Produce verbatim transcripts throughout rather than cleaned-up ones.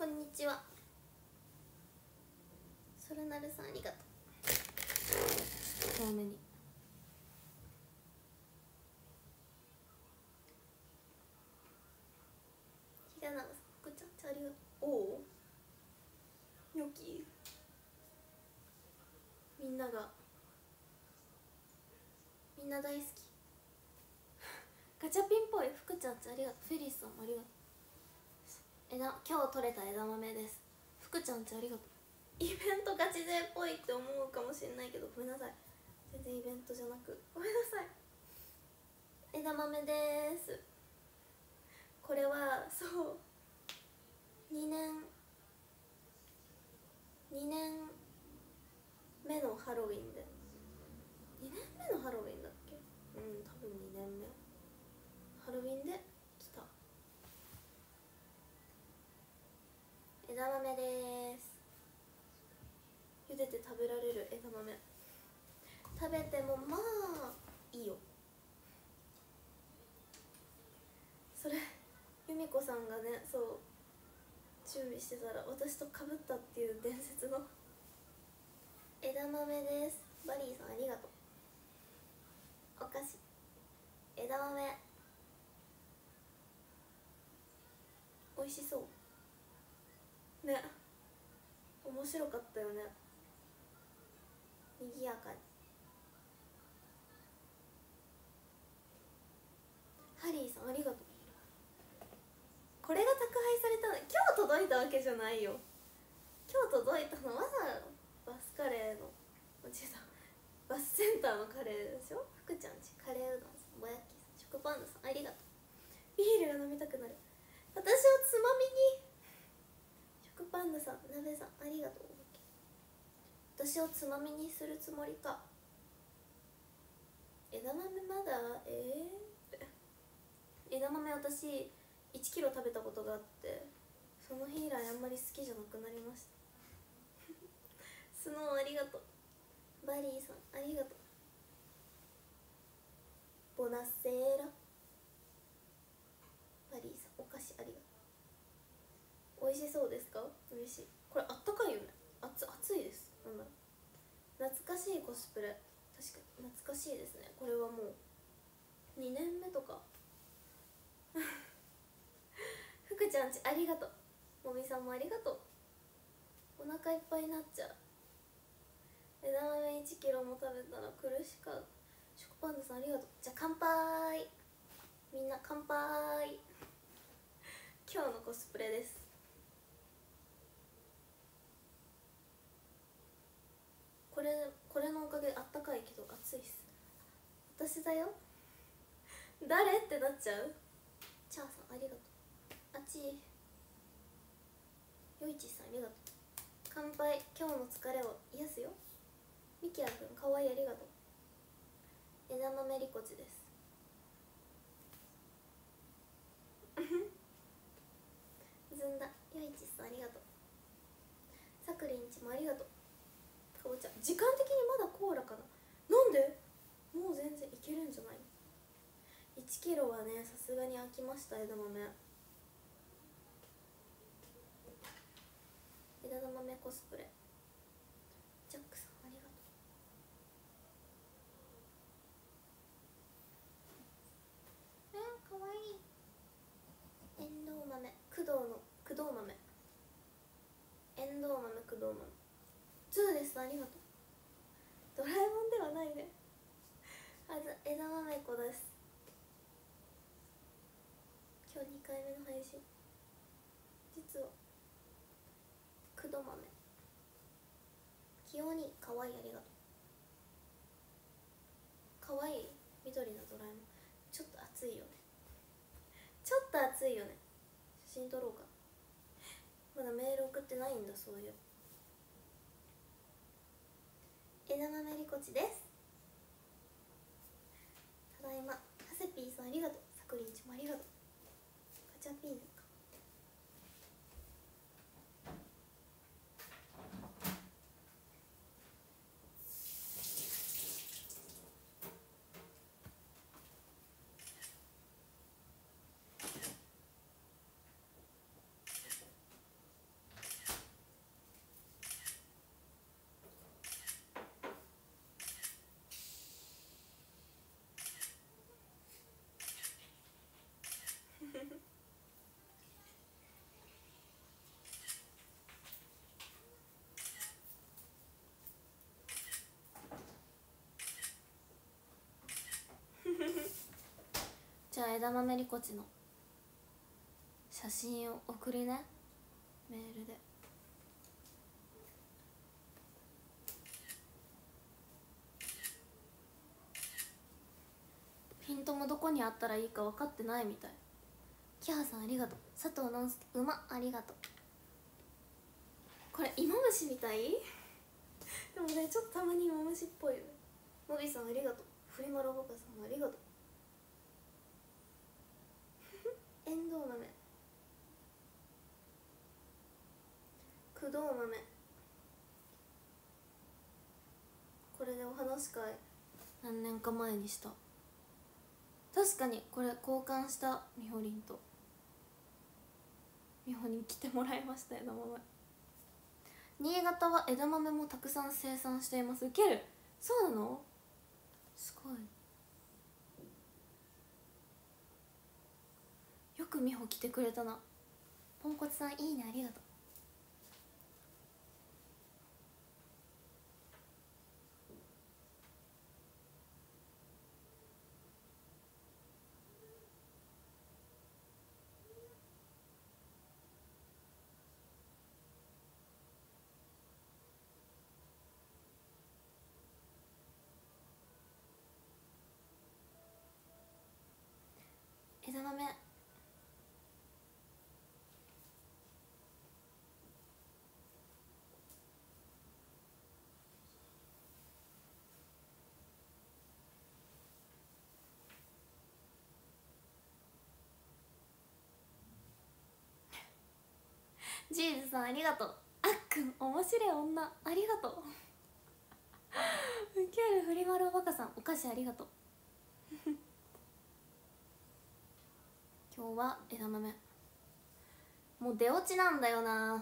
んにちは。それなるさんありがとう。多めにひがながさん、くちゃんちゃんありがとう。おおニョキ、みんながみんな大好きガチャピンっぽい福ちゃんちゃんありがとう。フェリスさんもありがとう。枝今日採れた枝豆です。福ちゃんちゃんありがとう。イベントガチ勢っぽいって思うかもしれないけどごめんなさい、全然イベントじゃなくごめんなさい。枝豆です。これはそうにねんにねんめのハロウィンでにねんめのハロウィンだっけ。うん多分にねんめハロウィンで来た枝豆です。茹でて食べられる枝豆、食べてもまあいいよ。それ由美子さんがね、そう準備してたら私とかぶったっていう伝説の枝豆です。バリーさんありがとう。お菓子枝豆美味しそうね。面白かったよね。にぎやかに。ハリーさんありがとう。これが宅配されたの今日届いたわけじゃないよ。今日届いたのはバスカレーの間違えたバスセンターのカレーでしょ。福ちゃんちカレーうどんさん、ぼやっきーさん、食パンダさんありがとう。ビールが飲みたくなる。私をつまみに食パンダさん、鍋さんありがとう。私をつまみにするつもりか。枝豆まだえー、枝豆私いちキロ食べたことがあって、その日以来あんまり好きじゃなくなりましたスノーありがとう。バリーさんありがとう。ボナセーラバリーさんお菓子ありがとう。美味しそうですか。嬉しい。これあったかいよね。熱熱いです。なんだろう、懐かしいコスプレ、確かに懐かしいですね。これはもうにねんめとか福ちゃんちありがとう。もみさんもありがとう。お腹いっぱいになっちゃう。枝豆いちキロも食べたら苦しかった。食パンダさんありがとう。じゃあ乾杯。みんな乾杯今日のコスプレです。これこれのおかげあったかいけど暑いっす。私だよ誰ってなっちゃう。チャーさんありがとう。あちよいちさんありがとう。乾杯。今日の疲れを癒すよ。ミキヤくんかわいいありがとう。枝豆りこちですずんだよいちさんありがとう。さくりんちもありがとう。かぼちゃ時間的にまだコーラかな。なんでもう全然いけるんじゃない。いちキロはねさすがに飽きました。枝豆枝豆コスプレ。ジャックさんありがとう。えー、かわいい。えんどう豆工藤の工藤豆えんどう豆工藤豆ツーです。ありがとう。ドラえもんではないねあず枝豆子です。今日にかいめの配信。実は工藤豆清にかわいいありがとう。かわいい緑のドラえもん。ちょっと暑いよね。ちょっと暑いよね。写真撮ろうか。まだメール送ってないんだ。そういう枝豆りこちです。ただいま。ハセピーさんありがとう。さくりんちもありがとう。ガチャピンか。 枝豆りこちの写真を送りね、メールで。ピントもどこにあったらいいか分かってないみたい。キハさんありがとう。佐藤のんすけうま、ありがとう。これ芋虫みたいでもね、ちょっとたまに芋虫っぽいよね。のびさんありがとう。フリマロボカさんありがとう。エンドウ豆、くどう豆、これでお話し会何年か前にした。確かにこれ交換した。みほりんとみほりん来てもらいました。枝豆。新潟は枝豆もたくさん生産しています。ウケる。そうなの、すごい。よくみほ来てくれたな。ポンコツさんいいね、ありがとう。枝豆ジーズさんありがとう。あっくん面白い女ありがとう。ウケる。フリマルバカさんお菓子ありがとう。今日は枝豆もう出落ちなんだよな。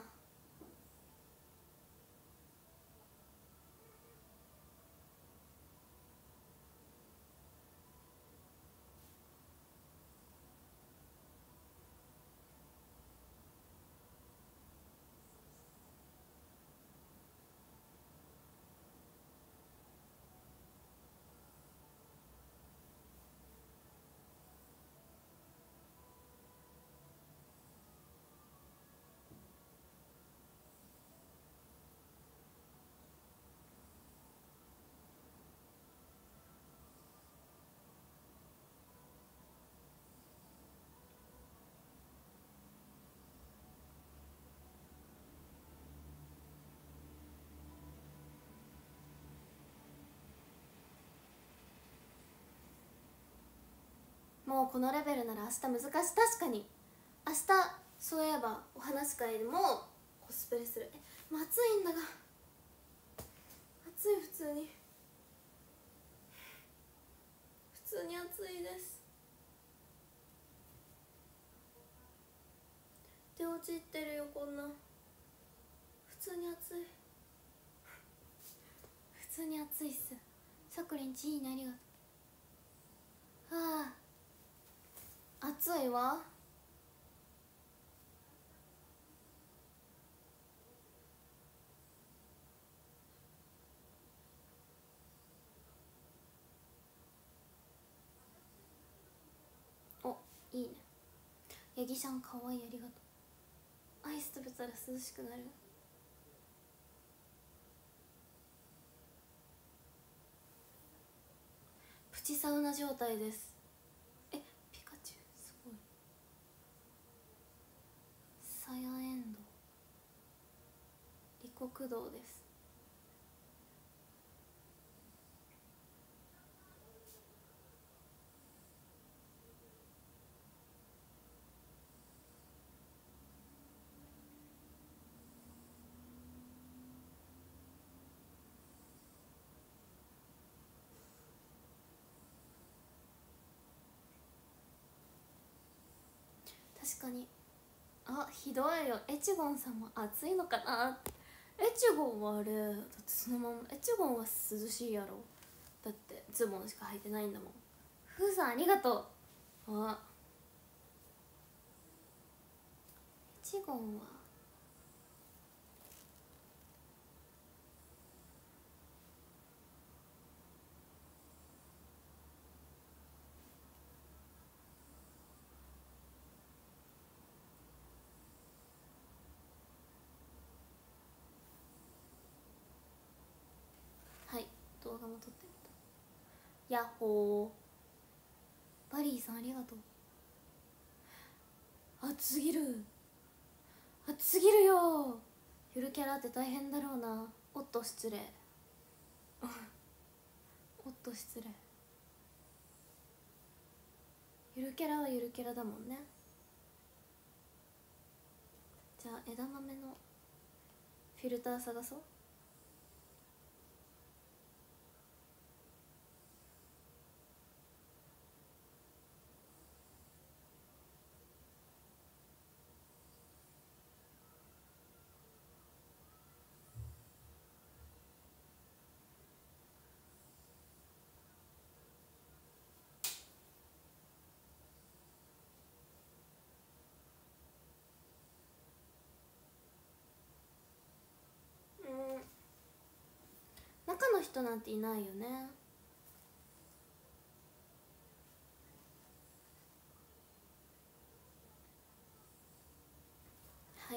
もうこのレベルなら明日難しい。確かに明日そういえばお話し会でもコスプレする。え、もう暑いんだが、暑い。普通に普通に暑いです。手落ちってるよ。こんな普通に暑い。普通に暑いっす。さくりんちいいね、ありがとう。はあ暑いわ。お、いいね。ヤギさんかわいい、ありがとう。アイス食べたら涼しくなる。プチサウナ状態です。え、ピカチュウすごい。サヤエンド李国堂です。確かに。あ、ひどいよ。エチゴンさんも暑いのかな。エチゴンはあれだってそのまま。エチゴンは涼しいやろ。だってズボンしか履いてないんだもん。ふーさんありがとう。あ、エチゴンは動画も撮ってみた。ヤッホー。バリーさんありがとう。暑すぎる、暑すぎるよ。ゆるキャラって大変だろうな。おっと失礼おっと失礼。ゆるキャラはゆるキャラだもんね。じゃあ枝豆のフィルター探そう。中の人なんていないよね。はい。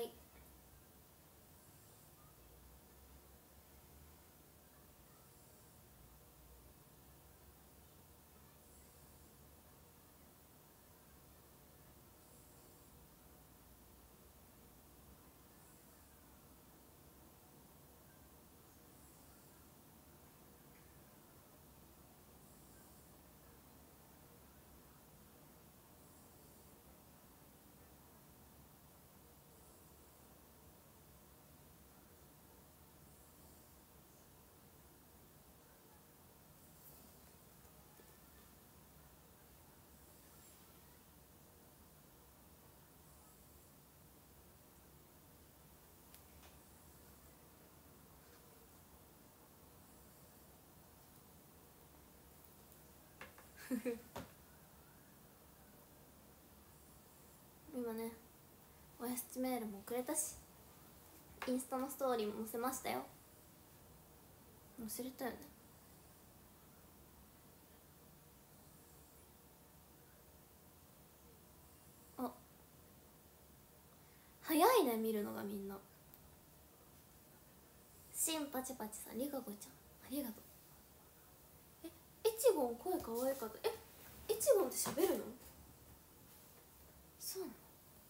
今ねおやすちメールもくれたし、インスタのストーリーも載せましたよ。載せれたよね。あ、早いね見るのがみんな。シンパチパチさん、リカコちゃんありがとう。え、エチゴン声かわいかった。え、エチゴンって喋るの？そうなの？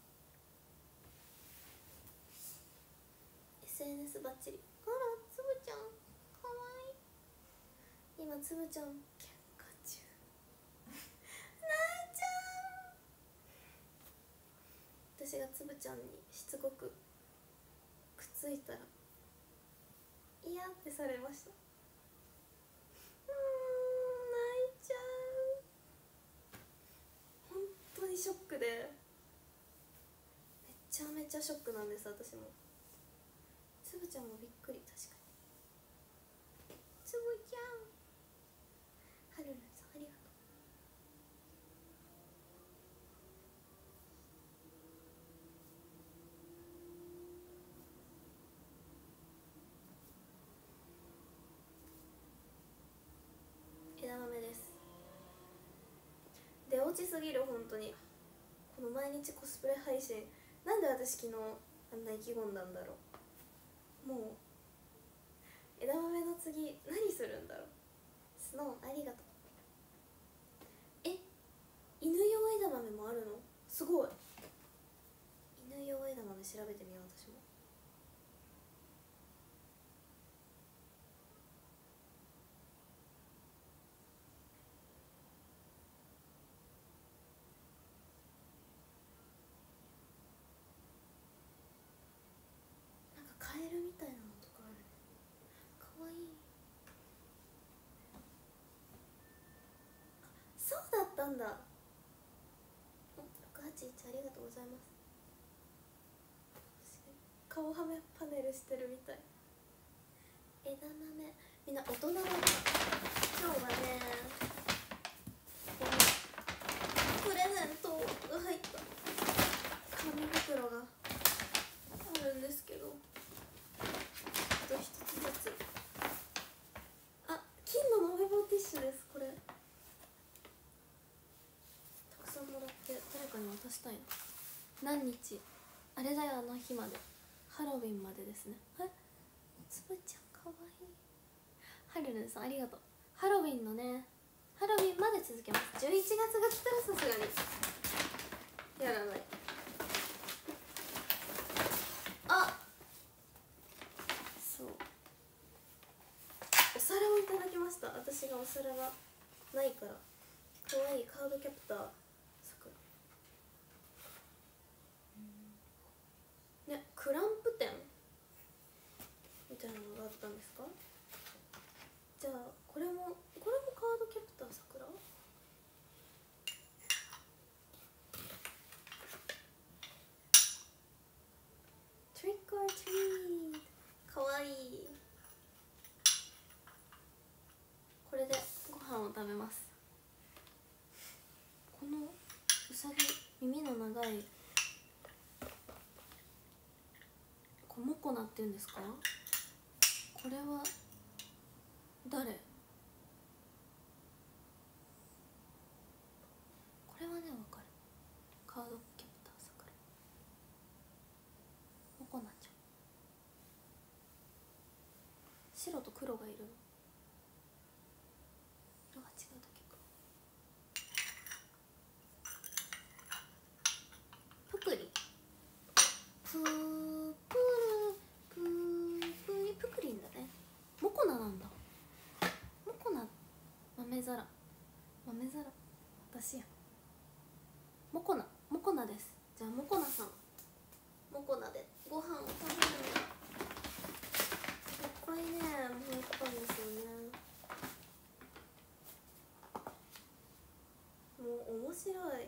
エスエヌエス バッチリ。あら、つぶちゃんかわいい。今つぶちゃん喧嘩中なえちゃん。私がつぶちゃんにしつこくくっついたらいやってされました。うーん、泣いちゃう。本当にショックで、めちゃめちゃショックなんです私も。つぶちゃんもびっくり。確かにつぶちゃん。はるるんさんありがとう。枝豆です。出落ちすぎる本当に。この毎日コスプレ配信、なんで私昨日あんな意気込んだんだろう。もう枝豆の次何するんだろう。スノーありがとう。え、犬用枝豆もあるの？すごい。犬用枝豆調べてみよう私も。なんかカエルみたいなのとかあるね。かわいい。そうだったんだ。ろくはちいちありがとうございます。顔はめパネルしてるみたい。枝豆みんな大人だった。今日はね、このプレゼントが入った紙袋があるんですけど、あと一つずつ。あ、金の延べ棒ティッシュです。これたくさんもらって誰かに渡したいな。何日あれだよ、あの日まで、ハロウィンまでですね。え、つぶちゃんかわいい。 ハルルンさんありがとう。ハロウィンのね、ハロウィンまで続けます。じゅういちがつが来たらさすがにやらない。あ、そう、お皿をいただきました。私がお皿がないから。かわいいカードキャプターさくらね、クランプ店みたいなのがあったんですか。じゃあこれもこれもカードキャプターさくら。トリックオアトリート、かわいい。これでご飯を食べます。このうさぎ、耳の長いこれモコナっていうんですか。これは誰。これはね、わかる。カードキャプターさくら、モコナちゃん。白と黒がいるの。色が違うだけか。プクリプープルプープリプクリンだね。モコナなんだ。モコナ、豆皿、豆皿、私や。モコナ、モコナです。じゃあモコナさん、モコナでご飯を食べるの。いっぱいね、もらったんですよね。もう面白い。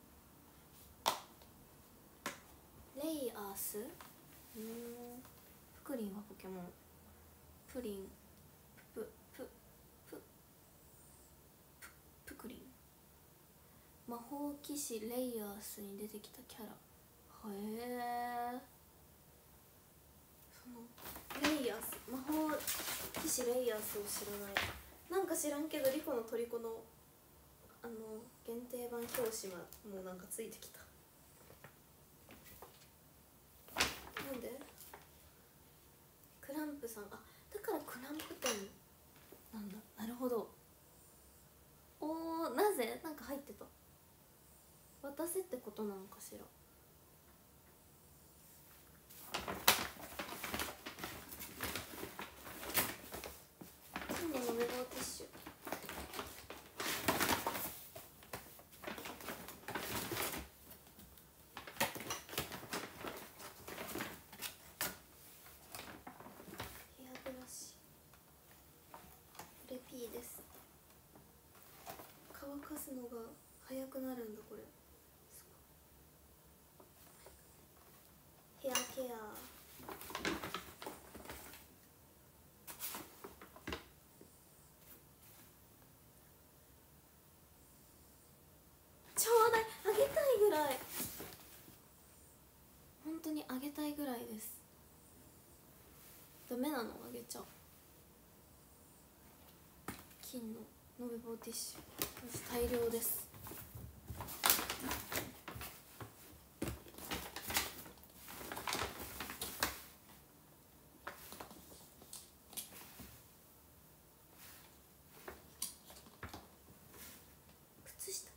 レイアース、うーん、プクリンはポケモン、プリン、プププププクリン、魔法騎士レイアースに出てきたキャラ。へえ、そのレイアース、魔法騎士レイアースを知らない。なんか知らんけどリコの虜のあの限定版表紙はもうなんかついてきた。なんでクランプさん、あ、だからクランプ店なんだ。なるほど。おー、なぜなんか入ってた。渡せってことなのかしら。金の飲め棒ティッシュ。ヘアブラシ、これ P です。乾かすのが早くなるんだこれ。ヘアケア、ちょうだい、あげたいぐらい、本当にあげたいぐらいです。ダメなのあげちゃう。金の延べ棒ティッシュ大量です。靴下、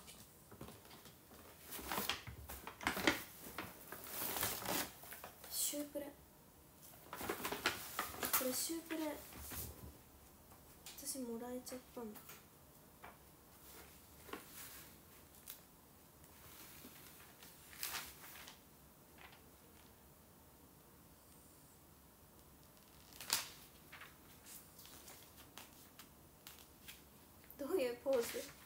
シュープレ、これシュープレ私もらえちゃったんだ。どういうポーズ。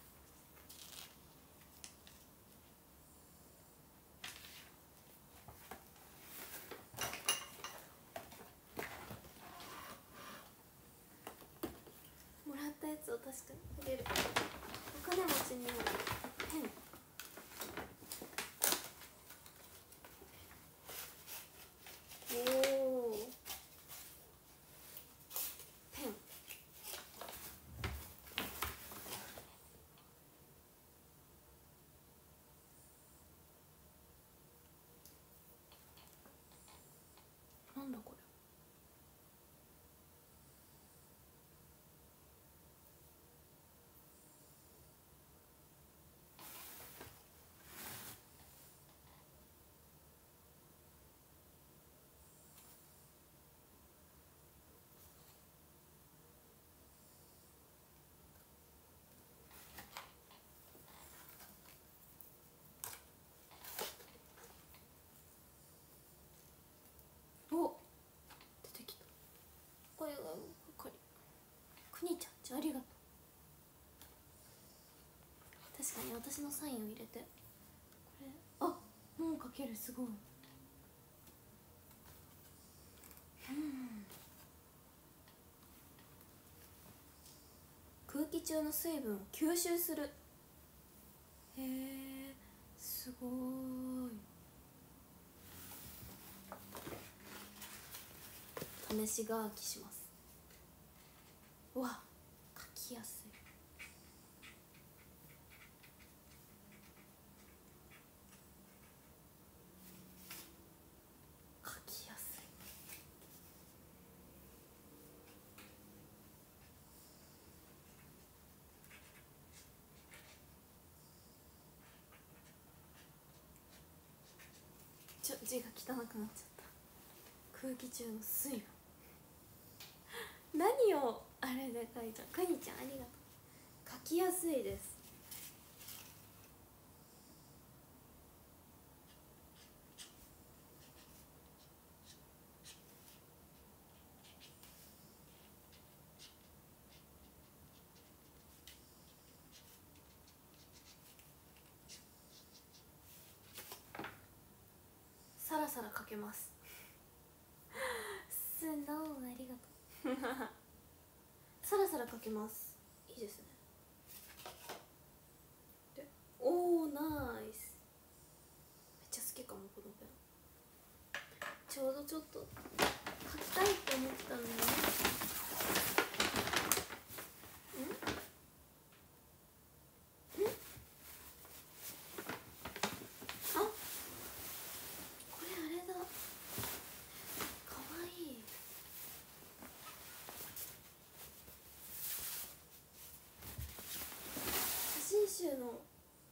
もらったやつを確かにあげる。お金持ちにはペン、おお、ペン、なんだこれ。 確かに私のサインを入れて、これあもう書ける、すごい。空気中の水分を吸収する。へえ、すごい。試し書きします。うわ、書きやすい。書きやすい。ちょ字が汚くなっちゃった。空気中の水分何をあれで書いた。くにちゃんありがとう。書きやすいです。さらさら書けますスノーありがとうさらさら書けます。いいですね。で、おおナイス。めっちゃ好きかもこのペン。ちょうどちょっと書きたいって思ってたのにね。んんあ、これあれだ、かわいい。写真集の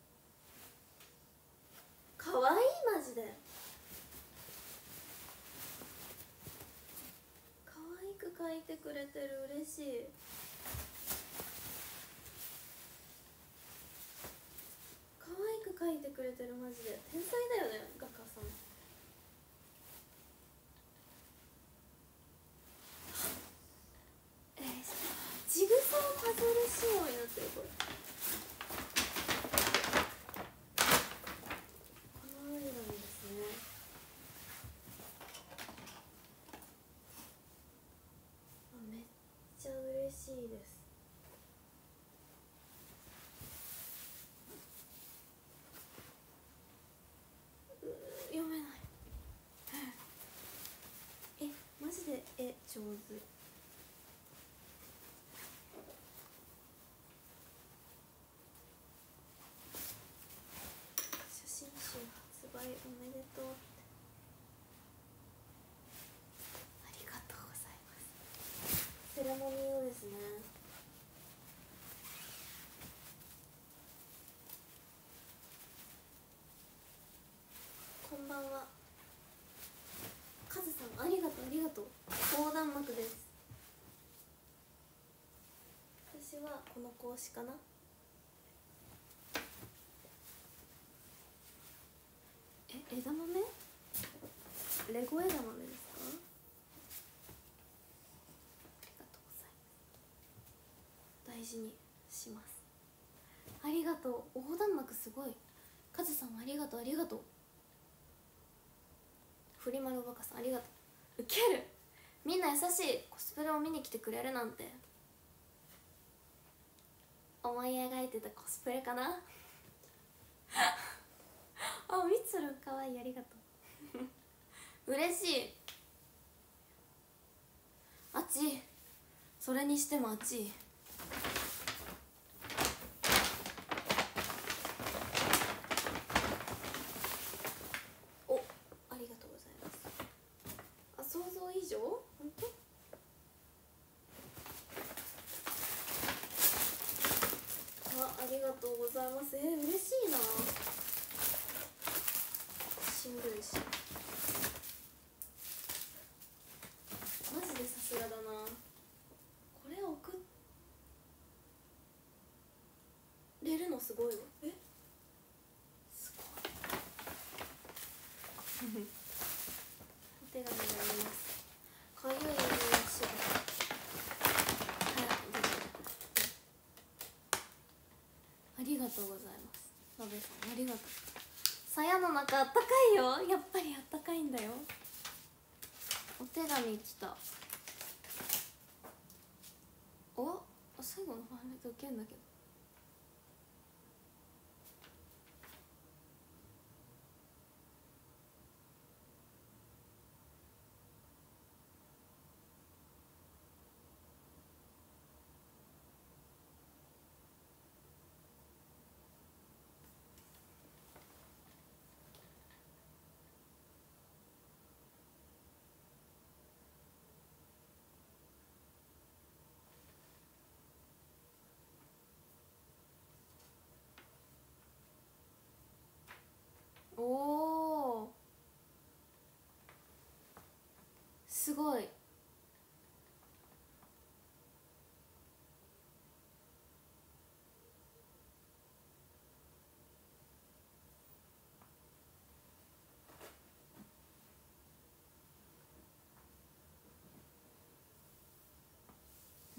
かわいい、マジでかわいく描いてくれてる。嬉しい。かわいく描いてくれてる。マジで天才だよね、画家さん。えー、ジグソーパズル仕様になってる。これこの折り紙ですね。めっちゃ嬉しいです。う読めないえ、マジで絵上手。写真集発売おめでとう。ありがとうございます。セレモニーをですね。こんばんは。カズさんありがとうありがとう。横断幕です。私はこの格子かな。え、枝豆？レゴ枝豆ですか？ありがとうございます。大事にします。ありがとう。横断幕すごい。カズさんありがとうありがとう。フリマルおバカさんありがとう。ウケる。みんな優しい。コスプレを見に来てくれるなんて。思い描いてたコスプレかなあ、みつるんかわいい。ありがとう嬉しい。あっち、それにしてもあっち。お、ありがとうございます。あ、想像以上？本当？あ、ありがとうございます。えー、嬉しいな。新聞紙マジでさすがだな。これ送れるのすごいわ。え、すごいお手紙があります。かゆい足が早く出て。ありがとうございます。なべさんありがとう。鞘の中あったかいよ。やっぱりあったかいんだよ。お手紙来た。お最後のファンレター受けんだけど。おおすごい。うん。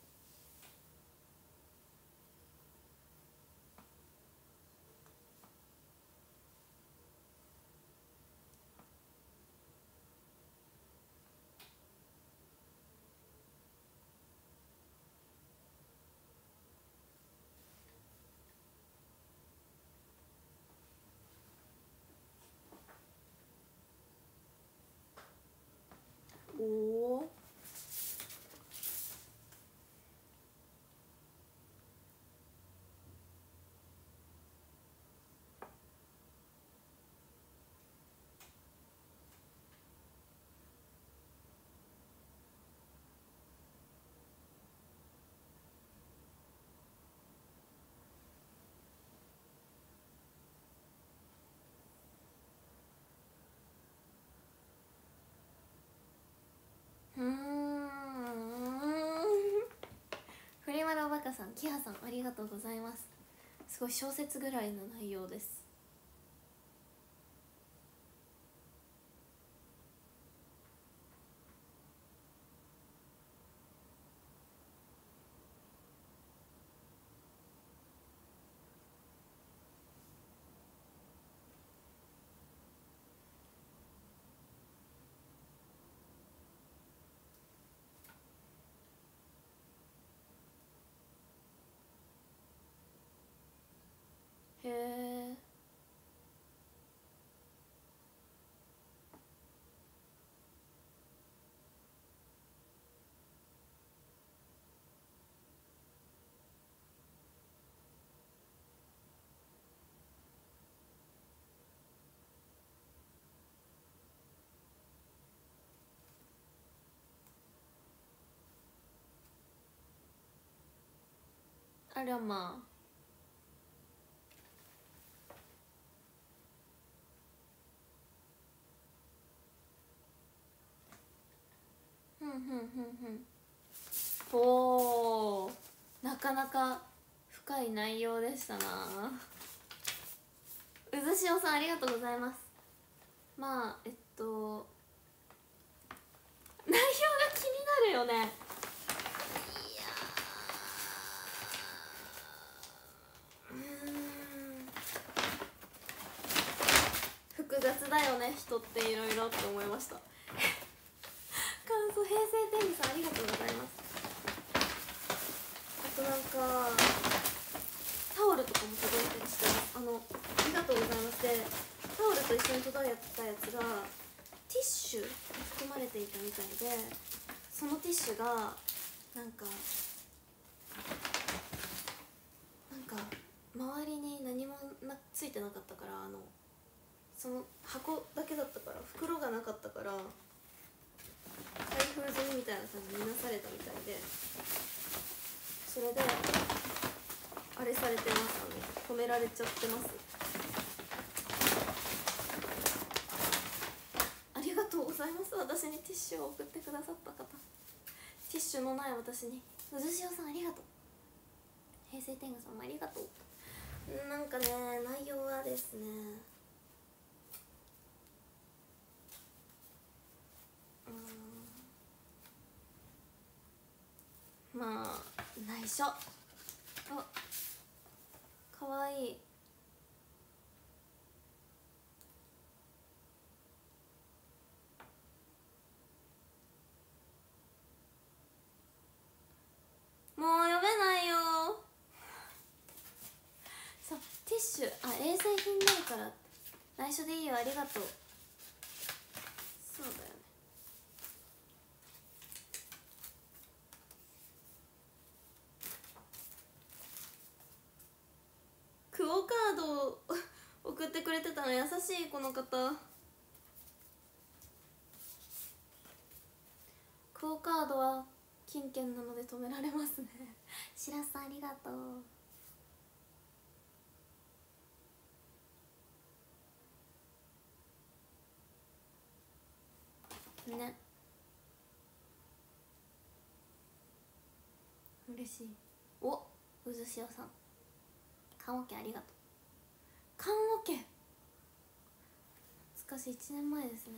おおうーん。フリマルおバカさん、キハさんありがとうございます。すごい小説ぐらいの内容です。へえ。あらまあ。ふんふんふんふん。おー、なかなか深い内容でしたな。うずしおさんありがとうございます。まあえっと内容が気になるよね。いやー、うーん、複雑だよね人っていろいろって思いました。感想平成天理さんありがとうございます。あとなんかタオルとかも届いたりしてます。あのありがとうございます。でタオルと一緒に届いたやつがティッシュに含まれていたみたいで、そのティッシュがなんかなんか周りに何もなついてなかったから、あのその箱だけだったから袋がなかったから開封済みみたいな感じになされたみたいで、それであれされてます。あの止められちゃってます。ありがとうございます。私にティッシュを送ってくださった方、ティッシュのない私に。うずしおさんありがとう。平成天狗さんもありがとう。なんかね内容はですね、うん、まあ内緒。あかわいい。もう読めないよ。そう、ティッシュ、あ、衛生品になるから内緒でいいよ、ありがとう。そうだよね。クオカードを送ってくれてたの優しい、この方。クオカードは金券なので止められますね。しらすさんありがとうね。嬉しい。お、うずしおさん棺桶ありがとう。棺桶懐かしい、いちねんまえですね。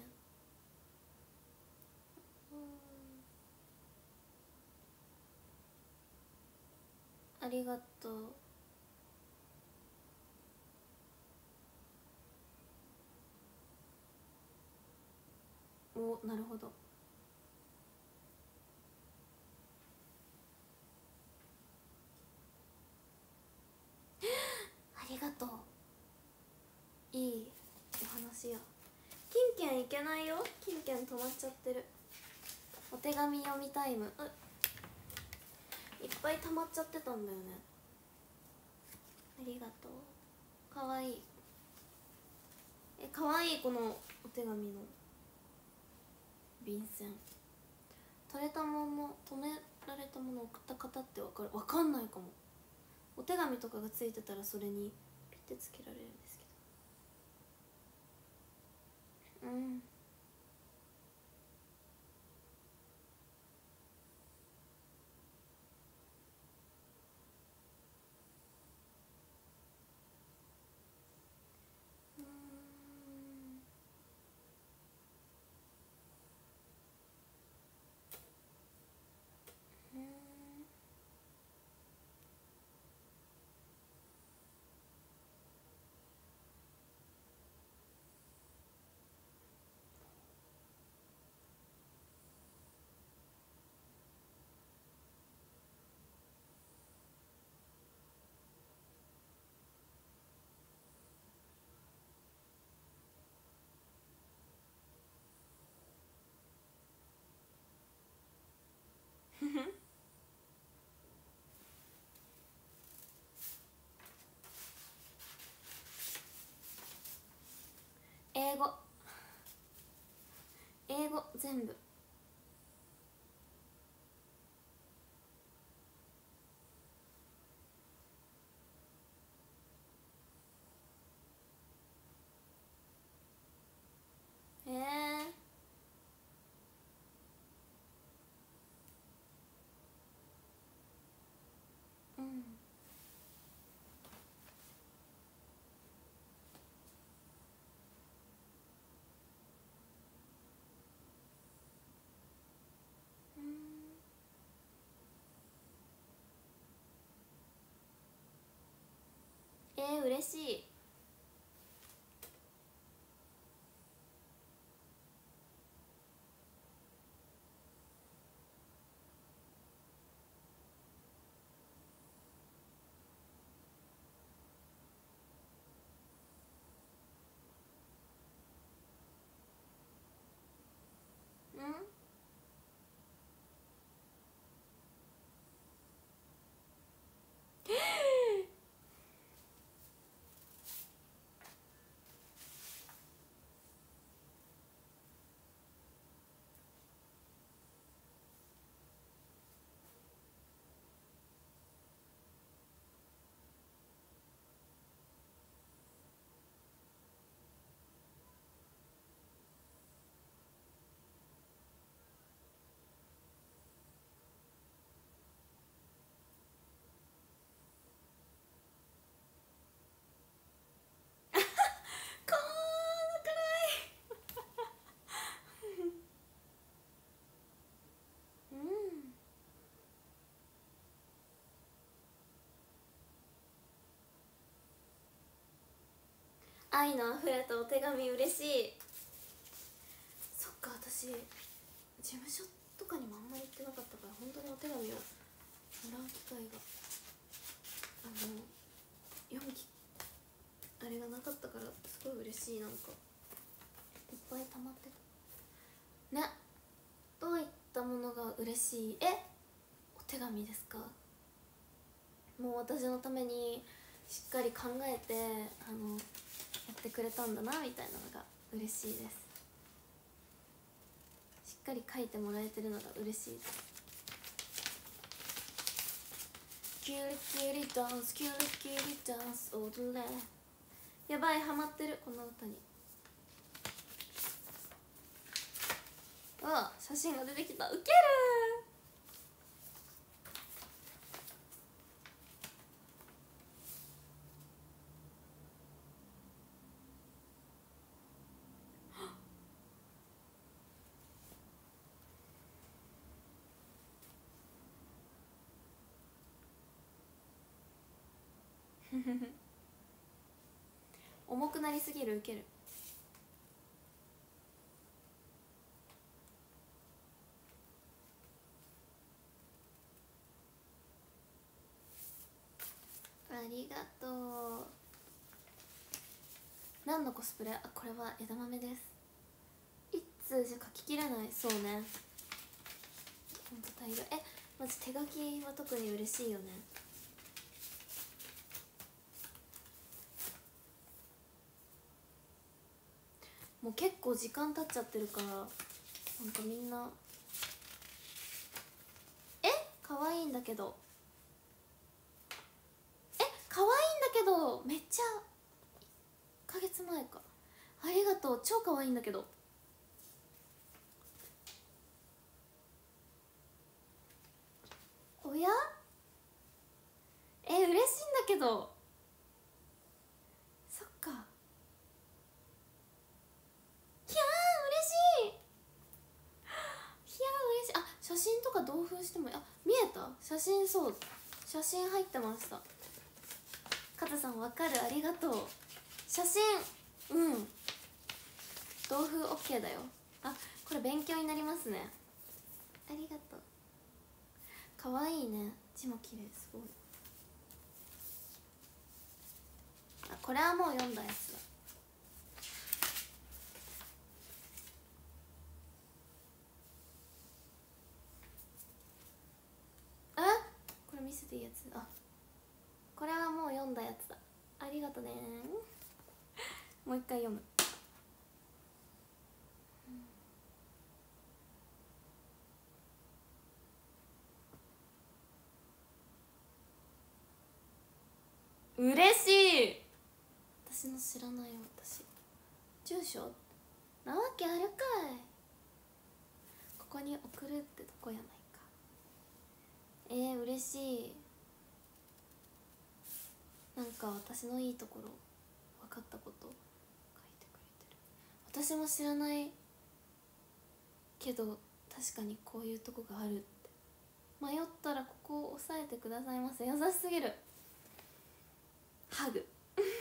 ありがとう。お、なるほど。ありがとう。いいお話や。金券いけないよ、金券止まっちゃってる。お手紙読みタイム、あ、いっぱい溜まっちゃってたんだよね。ありがとう。かわいい。え、かわいい、このお手紙の便箋。垂れたもの、止められたものを送った方ってわかる？わかんないかも。お手紙とかがついてたらそれにピッてつけられるんですけど。うん。英語、英語全部。えー、うん。うん、えー、嬉しい。うん、 愛のあふれたお手紙嬉しい。そっか、私事務所とかにもあんまり行ってなかったから本当にお手紙をもらう機会があの読むきあれがなかったからすごい嬉しい。なんかいっぱい溜まってたね。どういったものが嬉しい？えお手紙ですか？もう私のためにしっかり考えてあのやってくれたんだなみたいなのが嬉しいです。しっかり書いてもらえてるのが嬉しいです。キュリキュリダンスキュリキュリダンス踊れ。やばい、ハマってるこの歌に。あ、写真が出てきた。ウケる重くなりすぎる。ウケる。ありがとう。何のコスプレ？あ、これは枝豆です。一通じゃ書ききれない。そうね、ほんと大量。え、まず手書きは特に嬉しいよね。もう結構時間経っちゃってるからなんかみんなえ可愛いんだけどえ可愛いんだけどめっちゃいっかげつまえか。ありがとう、超可愛いんだけど。おやえ嬉しいんだけど。そっか。ひゃー嬉しい。ひゃー嬉しい。あ、写真とか同封しても。あ、見えた写真。そう、写真入ってました。かたさんわかる、ありがとう。写真うん同封 OK だよ。あ、これ勉強になりますね。ありがとう。かわいいね、字も綺麗。すごい。あ、これはもう読んだやつだ。あ、これ見せていいやつ。あ、これはもう読んだやつだ。ありがとねもう一回読む。嬉しい。私の知らない私住所なわけあるかい。ここに送るってとこやないか。えー、嬉しい。なんか私のいいところ分かったこと書いてくれてる。私も知らないけど確かにこういうとこがあるって。迷ったらここを押さえてくださいませ。優しすぎる。ハグハグ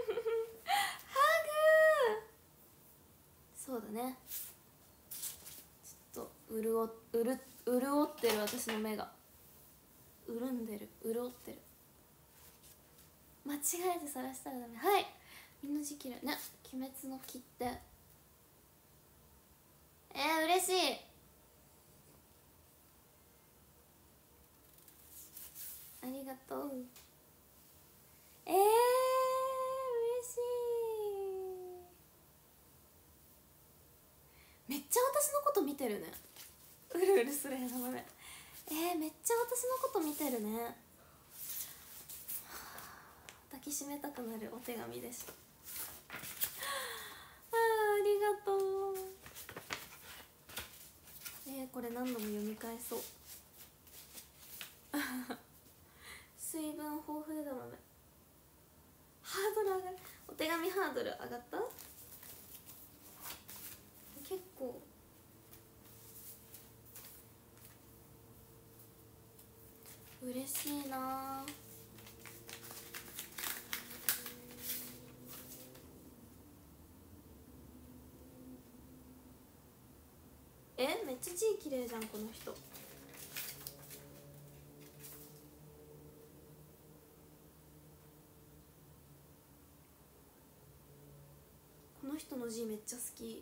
そうだね。ちょっと潤うる潤ってる。私の目が潤んでる。潤ってる。間違えて晒したらダメ。はい、みんな字切れね。鬼滅の切手。えー、嬉しい。ありがとう。えー、嬉しい。めっちゃ私のこと見てるね。うるうるする枝豆。えー、めっちゃ私のこと見てるね。抱きしめたくなるお手紙でした。あー、ありがとう。えー、これ何度も読み返そう水分豊富枝豆。ハードル上がる。お手紙ハードル上がった。結構嬉しいな。 ち綺麗じゃんこの人。この人の字めっちゃ好き。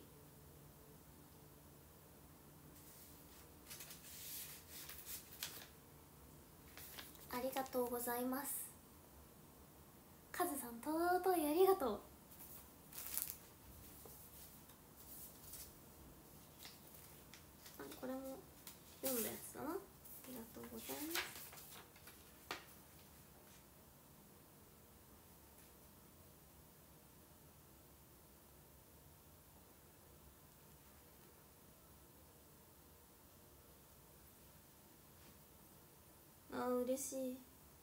ありがとうございます。カズさん尊いありがとう。あ、これも読んだやつだな。ありがとうございます。あー嬉しい。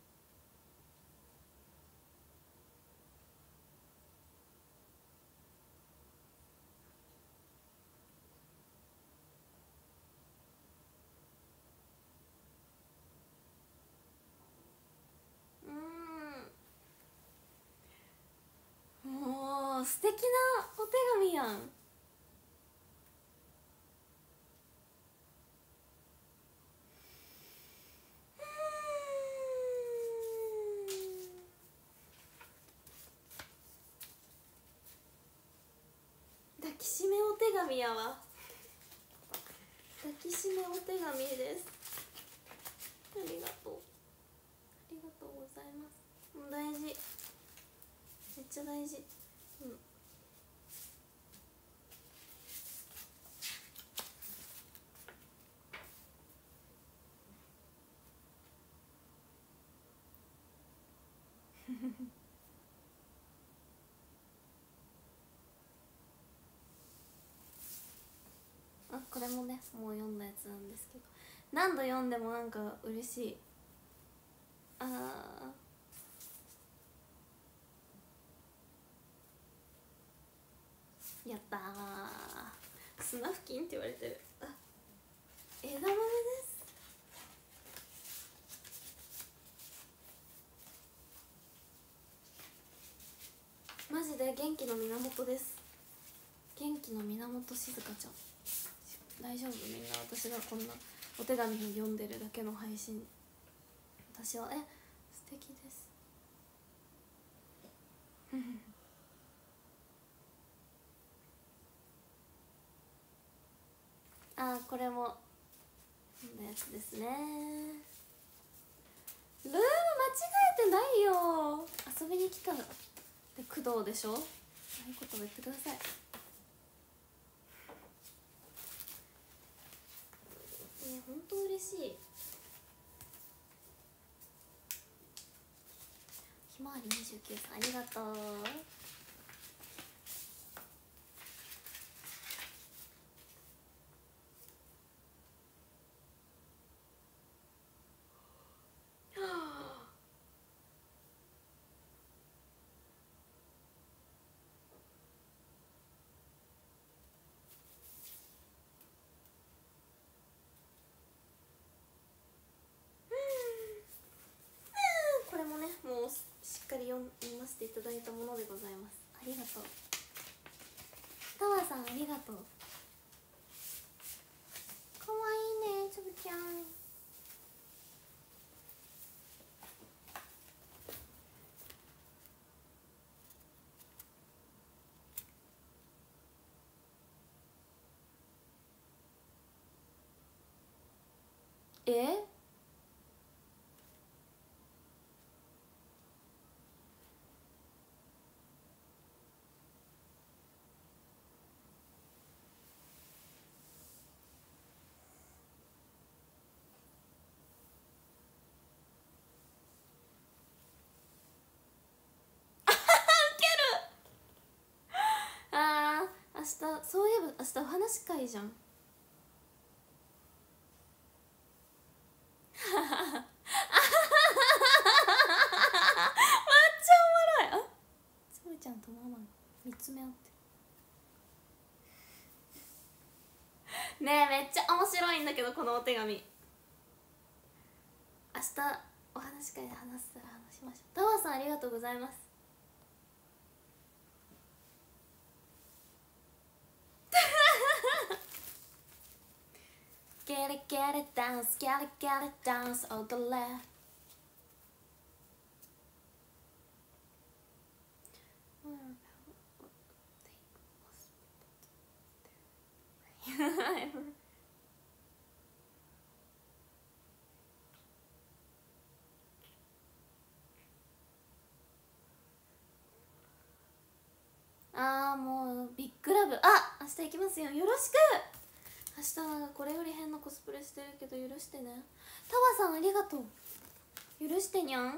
うん、もう素敵なお手紙やん。抱きしめお手紙やわ。抱きしめお手紙です。ありがとう、ありがとうございます。もう大事、めっちゃ大事。うん。あ、これもねもう読んだやつなんですけど、何度読んでもなんか嬉しい。あーやったー。砂付近って言われてる。あ、枝豆です。マジで元気の源です。元気の源静香ちゃん。大丈夫？みんな私がこんなお手紙を読んでるだけの配信。私はえ素敵ですあーこれもこんなやつですね。ルーム間違えてないよ。遊びに来たで工藤でしょ。ああいうことも言ってください。えー、ほんと嬉しい。ひまわりにじゅうきゅうさんありがとう。これもねもうしっかり読ませていただいたものでございます。ありがとう。タワーさんありがとう。かわいいねつぶちゃん。えあー明日そういえば明日お話し会じゃん。めっちゃおもろい。あつぶちゃんとママが見つめ合ってるねえめっちゃ面白いんだけどこのお手紙。明日お話し会で話せたら話しましょう。タワーさんありがとうございます。 get it dance, get it, get it dance on the left.ああもうビッグラブ、あ明日行きますよ、よろしく。明日はこれより変なコスプレしてるけど許してね。タワさんありがとう、許してにゃん。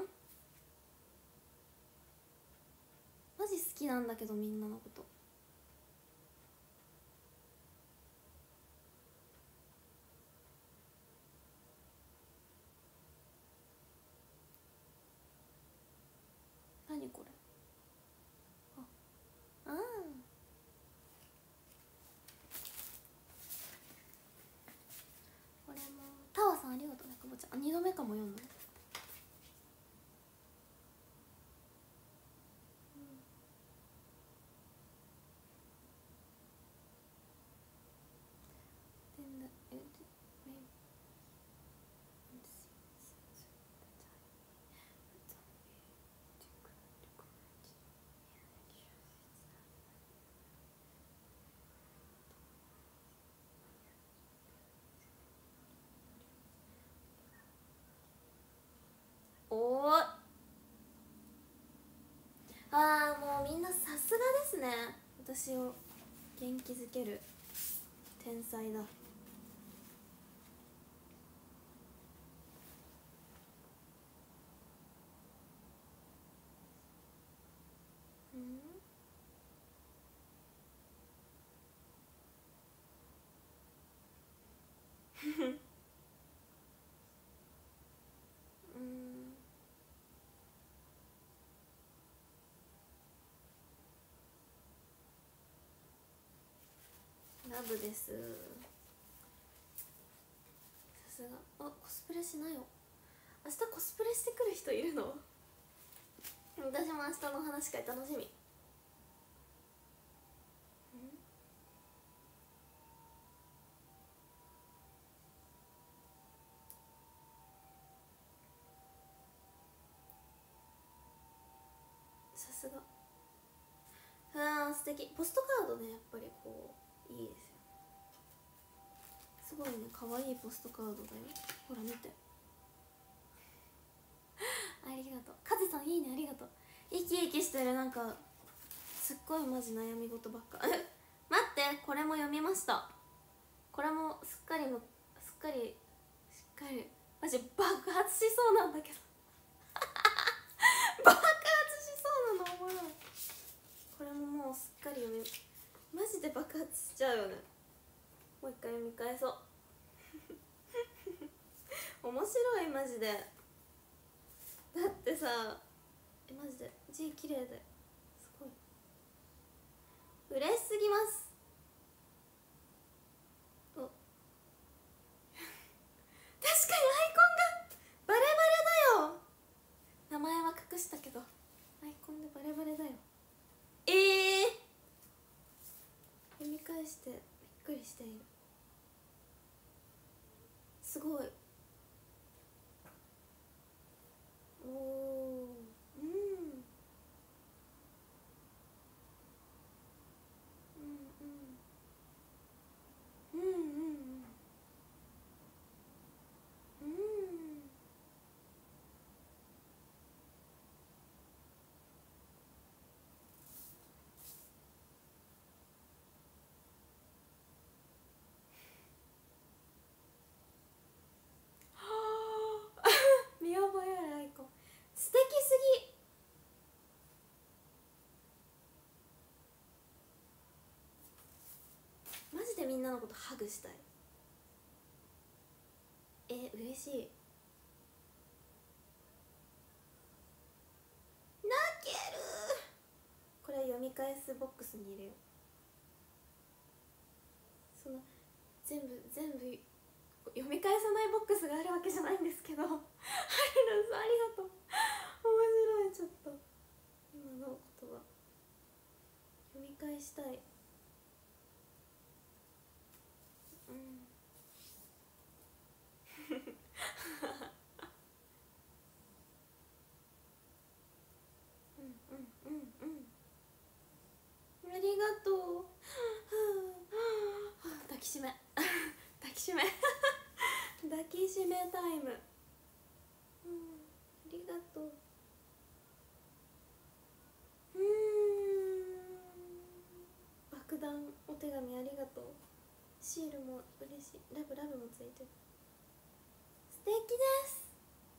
マジ好きなんだけどみんなのこと。何これ、ああこれもタワさんありがとうね。かぼちゃんにどめかも読んだ。おー、あーもうみんなさすがですね。私を元気づける天才だ。うんうんラブです。さすが。あコスプレしないよ。明日コスプレしてくる人いるの？私も明日の話会楽しみ。さすが。あー素敵。ポストカードね、やっぱりこういいですよ。すごいね、可愛いポストカードだよ。ほら見てありがとう。カズさんいいね、ありがとう。生き生きしてる。なんかすっごいマジ悩み事ばっか待って、これも読みました。これもすっかりもすっかりしっかりマジ爆発しそうなんだけど爆発しそうなのおもろい。これももうすっかり読み、マジで爆発しちゃうよね。もう一回読み返そう面白いマジで。だってさえマジで字綺麗ですごい嬉しすぎます。お確かにアイコンがバレバレだよ。名前は隠したけどアイコンでバレバレだよ。ええー、読み返してびっくりしている。すごい。おおうんうんうんうんうんうん見覚えあるアイコン。素敵すぎ。マジでみんなのことハグしたい。え嬉しい。泣ける。これ読み返すボックスに入れよう。その全部全部読み返さないボックスがあるわけじゃないんですけどハリナスありがとう。面白い。ちょっと今の言葉読み返したい。うんうんうんうん、ありがとう。抱きしめ抱きしめ抱きしめタイム。うん、ありがとう。うーん、爆弾お手紙ありがとう。シールも嬉しい。ラブラブもついてる。素敵です。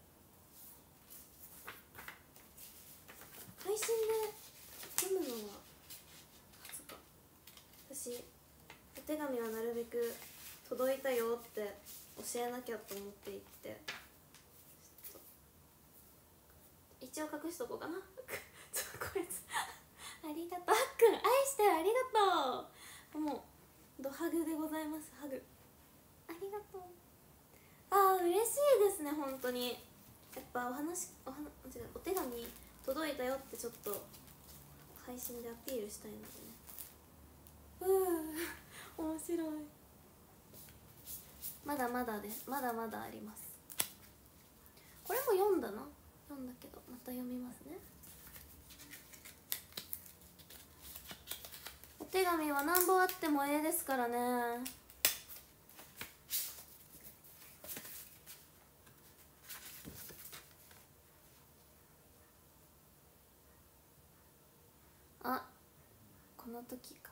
配信で読むのは初か。私お手紙はなるべく届いたよって教えなきゃと思っていて、一応隠しとこうかなちょっとこいつありがとう。あっくん愛してる、ありがとう。もうドハグでございます。ハグありがとう。あー嬉しいですね、本当に。やっぱお話お話違うお手紙届いたよってちょっと配信でアピールしたいのでね。うー面白い。まだまだです。まだまだあります。これも読んだな、読んだけどまた読みますね。お手紙は何本あってもええですからね。あ、この時か。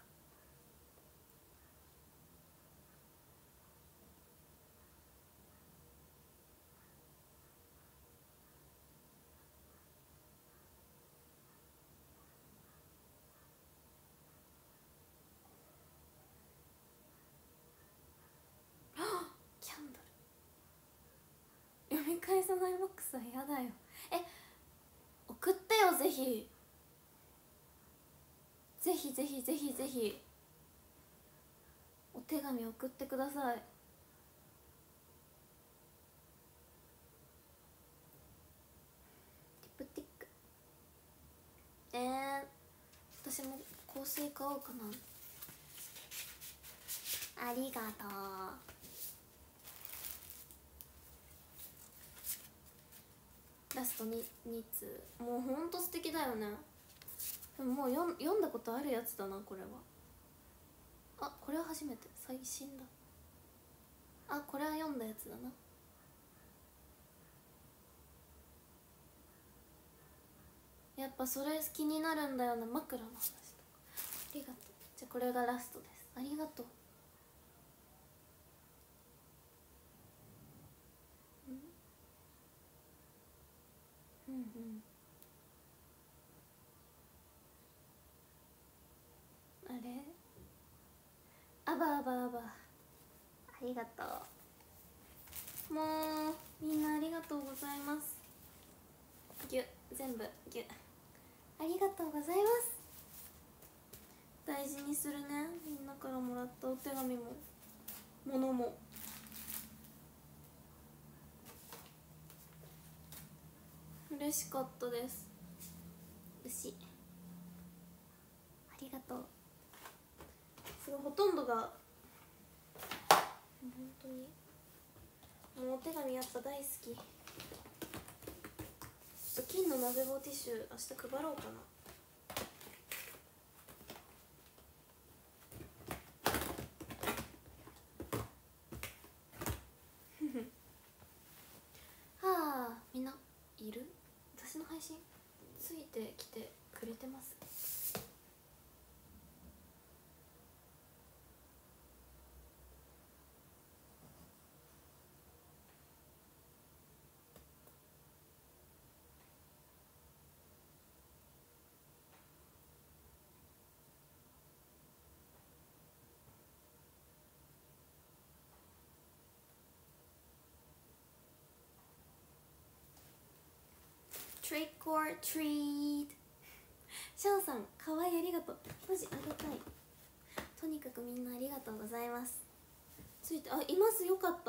キャンドル読み返さないボックスは嫌だよ。え、送ってよ、ぜひぜひぜひぜひぜひお手紙送ってください。リプティック、えー、私も香水買おうかな。ありがとう。ラスト に, に通もうほんと素敵だよね。でももう読読んだことあるやつだな、これは。あ、これは初めて、最新だ。あ、これは読んだやつだな。やっぱそれ気になるんだよな、枕の話とか。ありがとう。じゃあこれがラストです。ありがとう。うんうんうん、あれ、あばあばあば、ありがとう。もうみんなありがとうございます。ぎゅ全部ぎゅありがとうございます。大事にするね、みんなからもらったお手紙も物も。嬉しかったです。牛ありがとう。すごいほとんどが本当にもうお手紙やっぱ大好き。ちょっと金の鍋棒ティッシュ明日配ろうかな。はあ、みんないる？私の配信ついてきてくれてます？Trick or treat。 シャオさん、かわいい、ありがとう。マジありがたい。とにかくみんなありがとうございます。ついて、あ、います、よかった。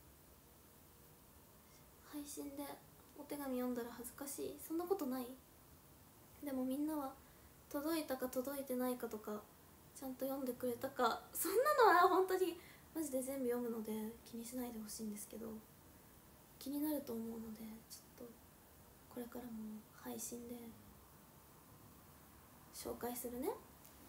配信でお手紙読んだら恥ずかしい。そんなことない。でもみんなは届いたか届いてないかとかちゃんと読んでくれたか、そんなのは本当にマジで全部読むので気にしないでほしいんですけど、気になると思うのでちょっとこれからも配信で紹介するね。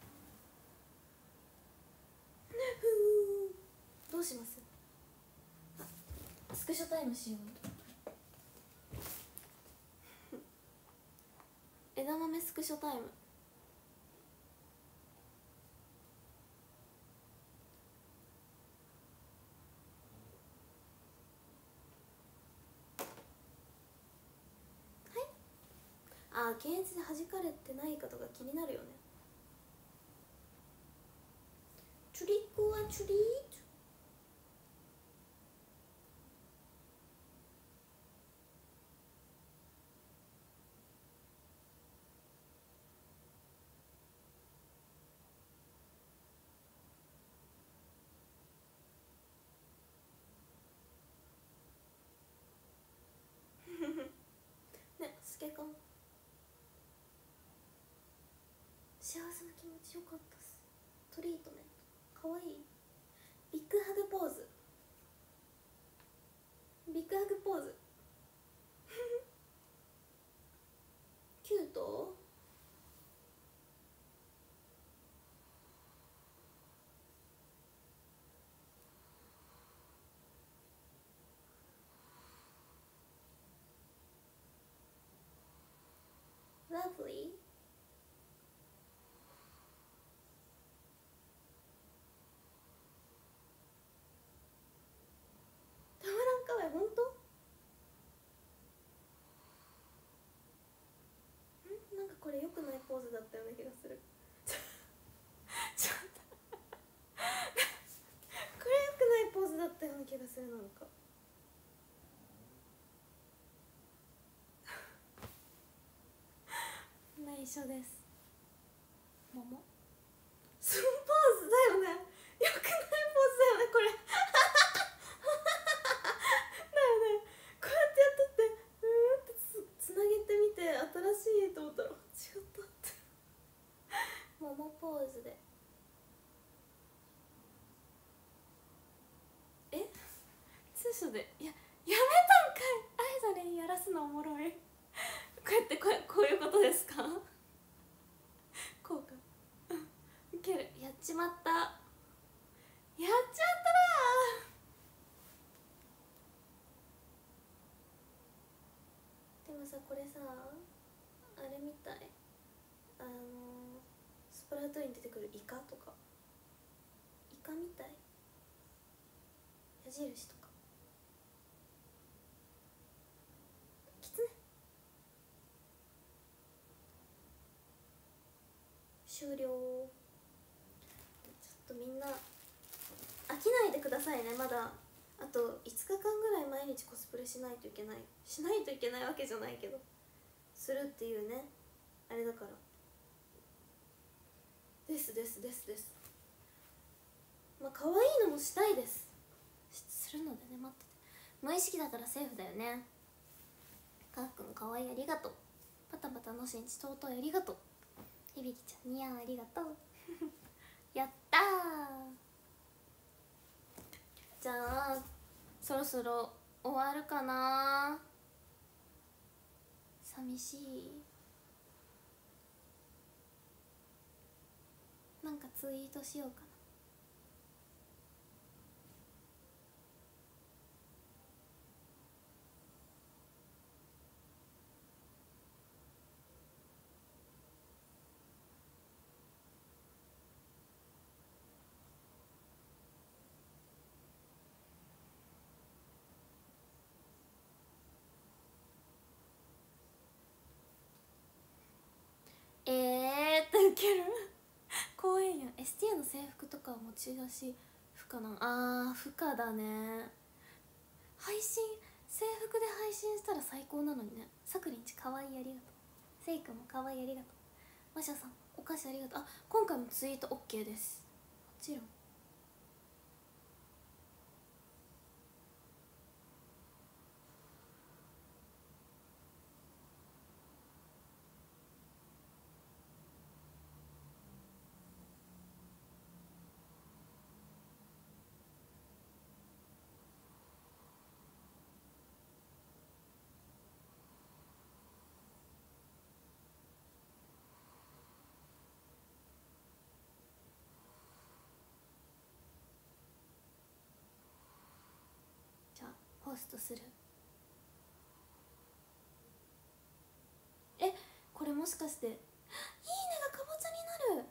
どうします？スクショタイムしよう。枝豆スクショタイム。はい。あー、検閲で弾かれてないかとか気になるよね。チュリックはチュリート。ね、スケカン幸せな気持ちよかったっす。トリートメントかわいい。ビッグハグポーズ。ビッグハグポーズ。キュート。ラブリー。たまらんかわいい。ほんと？んなんかこれ良くないポーズだったような気がする。ちょっとこれ良くないポーズだったような気がする。なんか内緒です。桃そのポーズだよね。良くないポーズだよねこれ。だよね。こうやってやっとってうーんってつつなげてみて新しいと思ったら違ったって桃ポーズで。え通所でいややめたんかい。あれぞれやらすのおもろい。こうやってこうこういうことですか？こうか。ウケる。やっちまった。やっちまったな。でもさこれさあれみたい。あのスプラトゥーンに出てくるイカとかイカみたい。矢印とかキツネ。終了。ちょっとみんな飽きないでくださいね。まだあといつかかんぐらい毎日コスプレしないといけないしないといけないわけじゃないけどするっていうねあれだからですですですです。まあ可愛いのもしたいです。するのでね待ってて。無意識だからセーフだよね。かっくん可愛いありがとう。パタパタのしんち尊いありがとう。ひびきちゃんにゃんありがとう。やったー。じゃあそろそろ終わるかな。寂しい。なんかツイートしようかな。えーってウケる。怖いやん。 エスティーエー の制服とかは持ち出し不可な。あー不可だね。配信制服で配信したら最高なのにね。さくりんちかわいいありがとう。せいくんもかわいいありがとう。マシャさんお菓子ありがとう。あ今回もツイート OK です。もちろん。 ホストする。え、これもしかしていいねがかぼちゃになる。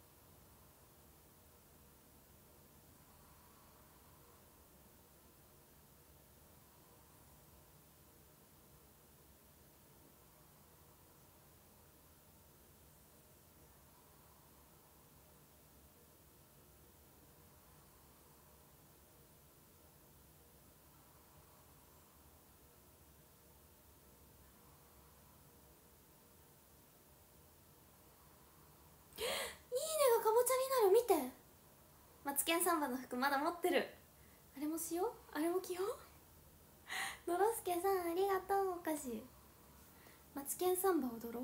かぼちゃになる。見て、マツケンサンバの服まだ持ってる。あれもしよう、あれも着ようのろすけさんありがとう。お菓子マツケンサンバ踊ろう。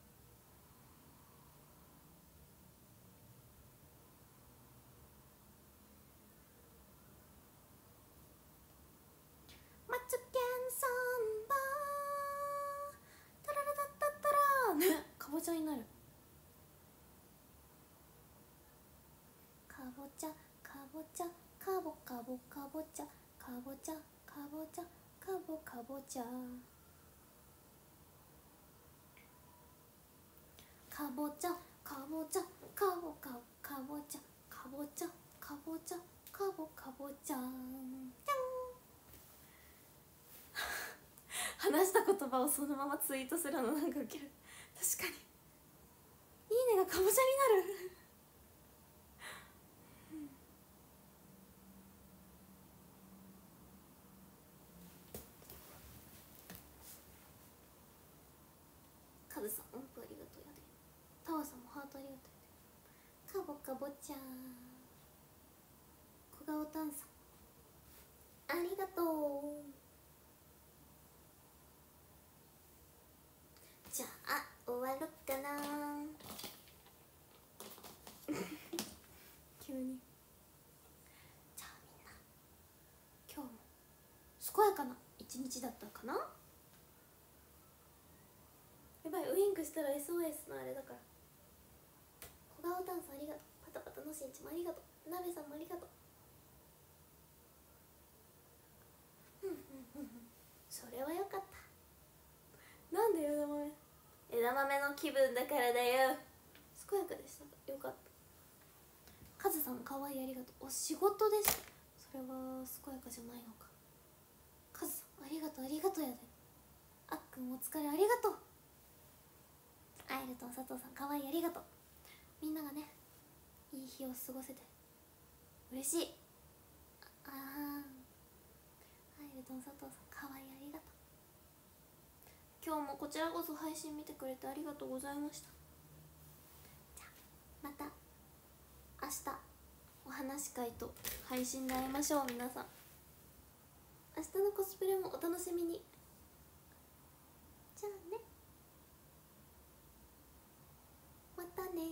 マツケンサンバタララタッタッタラね、かぼちゃになる。かぼちゃかぼちゃかぼかぼかぼちゃかぼちゃかぼちゃかぼかぼちゃかぼちゃかぼちゃかぼかかぼちゃかぼちゃかぼちゃかぼかぼちゃん。話した言葉をそのままツイートするのなんかウケる。確かにいいねがかぼちゃになるカズさん音符ありがとうやで。タワさんもハートありがとうやで。かぼかぼちゃん。小顔炭酸ありがとう。じゃあ終わろっかな急に。じゃあみんな今日も健やかな一日だったかな。やばい、ウインクしたら エスオーエス のあれだから。小顔ダンスありがとう。パタパタのしんちもありがとう。なべさんもありがとう。うんうんうんうん、それはよかった。なんで枝豆枝豆の気分だからだよ。健やかでしたか。よかった。カズさんかわいいありがとう。お仕事です。それは健やかじゃないのか。カズさんありがとうありがとうやで。あっくんお疲れありがとう。アイルトン佐藤さんかわいいありがとう。みんながねいい日を過ごせて嬉しい。ああアイルトン佐藤さんかわいいありがとう。今日もこちらこそ配信見てくれてありがとうございました。じゃあまた明日お話し会と配信で会いましょう。皆さん明日のコスプレもお楽しみに。じゃあね、またね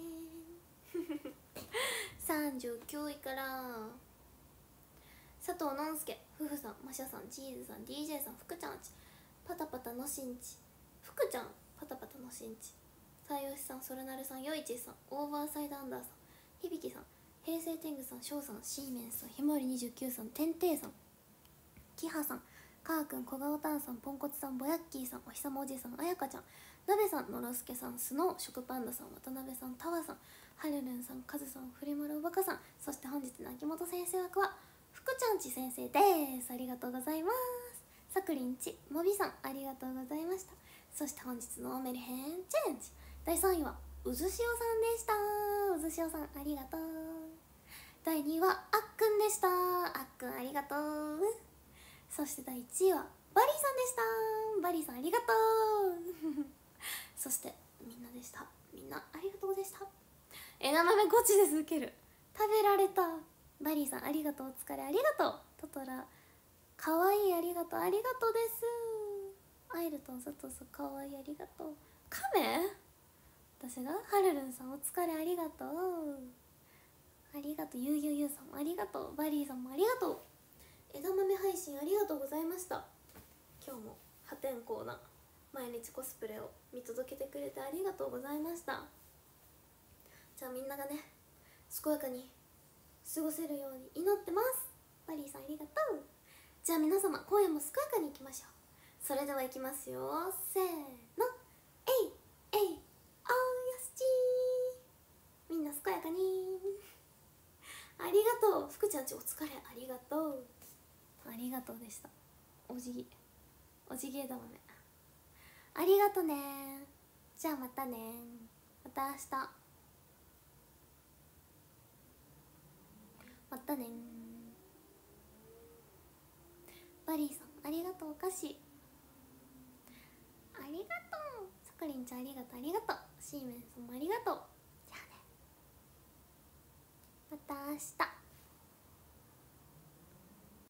さんじゅうきゅういから佐藤のんすけ、夫婦さん、マシャさん、チーズさん、ディージェー さん、福ちゃんち、パタパタのしんち、福ちゃん、パタパタのしんち、さよしさん、それなるさん、よいちさん、オーバーサイドアンダーさん、ひびきさん、平成天狗さん、しょうさん、シーメンスさん、ひまわりにじゅうきゅうさん、てんていさん、きはさん、かーくん、小顔たんさん、ポンコツさん、ぼやっきーさん、おひさまおじさん、あやかちゃん、なべさん、のろすけさん、スノー、食パンダさん、渡辺さん、たわさん、はるるんさん、かずさん、フリマルおばかさん、そして本日の秋元先生枠は福ちゃんち先生です。ありがとうございます。さくりんちもびさんありがとうございました。そして本日のメリヘンチェンジだいさんいはうずしおさんでした。うずしおさんありがとう。だいにいはあっくんでした。あっくんありがとう。そしてだいいちいはバリーさんでした。バリーさんありがとうそしてみんなでした。みんなありがとうでした。枝豆ゴチです。ウケる。食べられた。バリーさんありがとう。お疲れありがとう。トトラかわいいありがとう。ありがとうです。アイルトン佐藤さんかわいいありがとう。カメ私がはるるんさんお疲れありがとう。ありがとう。ゆうゆうゆうさんもありがとう。バリーさんもありがとう。枝豆配信ありがとうございました。今日も破天荒な毎日コスプレを見届けてくれてありがとうございました。じゃあみんながね健やかに過ごせるように祈ってます。バリーさんありがとう。 じゃあ皆様今夜も健やかにいきましょう。それではいきますよ、せーの、えいえいおーやすちー、みんな健やかにありがとう。福ちゃんちお疲れ、ありがとう、ありがとうでした。おじぎおじぎ枝豆ありがとね。じゃあまたね、また明日、またね。バリーさんありがとう。お菓子ありがとう。さかりんちゃんありがとう、ありがとう。シーメンさんもありがとう。